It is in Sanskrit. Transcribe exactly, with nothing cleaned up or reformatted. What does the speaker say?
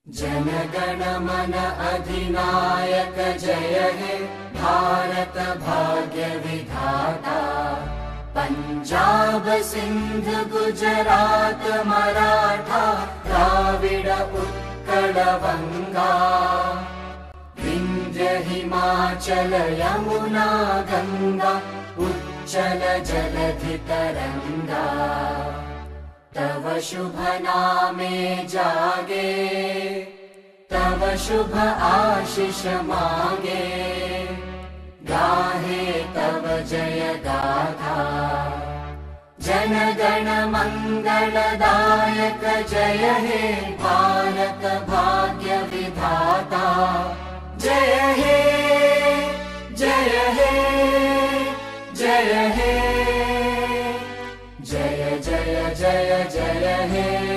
जनगण मन अधिनायक जय हे भारत भाग्य विधाता। पंजाब सिंध गुजरात मराठा द्राविड उत्कल बंगा। विंध्य हिमाचल यमुना गंगा उच्चल जलधि तरंगा। तव शुभ नामे जागे तव शुभ आशीष मागे। गाहे तव जय गाथा जन गण मंगलदायक जय हे भारत भाग्य विधाता। जय हे जय हे जय हे जय जय जय जय हे।